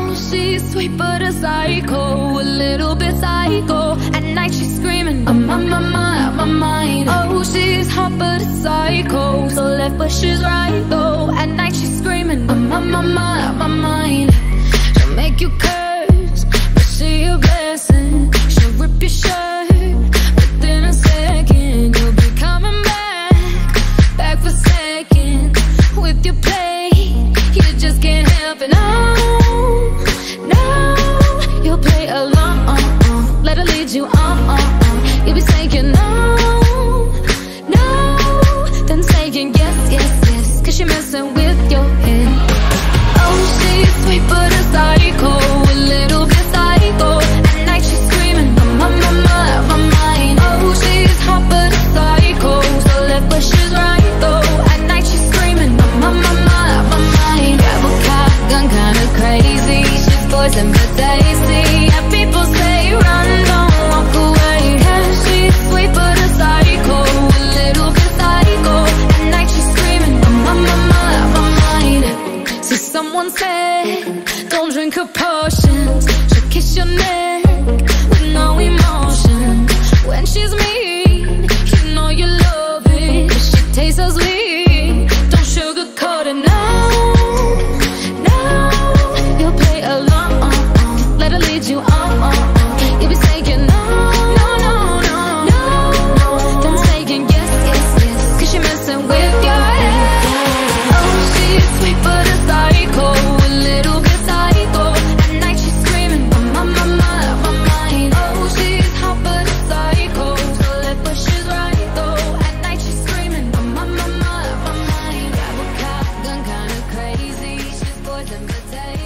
she's sweet but a psycho, a little bit psycho. At night she's screaming, I'm on my mind. Oh, she's hot but a psycho, so left but she's right though. At night she's screaming, I'm on my mind. She'll make you curse, but she a blessing. She'll rip your shirt within a second. You'll be coming back for seconds with your play. You just can't help it, no. You'll play along, let her lead you on. You'll be saying no, then saying yes, cause you're messing with your head. Oh, she's sweet but a psycho, a little bit psycho. At night she's screaming, I'm on my mind. Oh, she's hot but a psycho, so left but she's right though. At night she's screaming, I'm on my mind. Grab a gun, kinda crazy. She's poison but tasty. And people say run, don't walk away. Yeah, she's sweet but a psycho, a little bit psycho. At night she's screaming, I'm on my mind. See, someone said don't drink her potions. She'll kiss your neck with no emotion. When she's mean, you know you love it. She tastes so sweet, don't sugarcoat it, no. You'll play along, let her lead you on. You'll be saying no, then saying yes, cause you're messing with your head. Oh, she's sweet but a psycho, a little bit psycho. At night she's screaming, I'm on my mind. Oh, she's hot but a psycho, so left but she's right though. At night she's screaming, I'm on my mind. Grab a gun, kinda crazy. She's poison but tasty.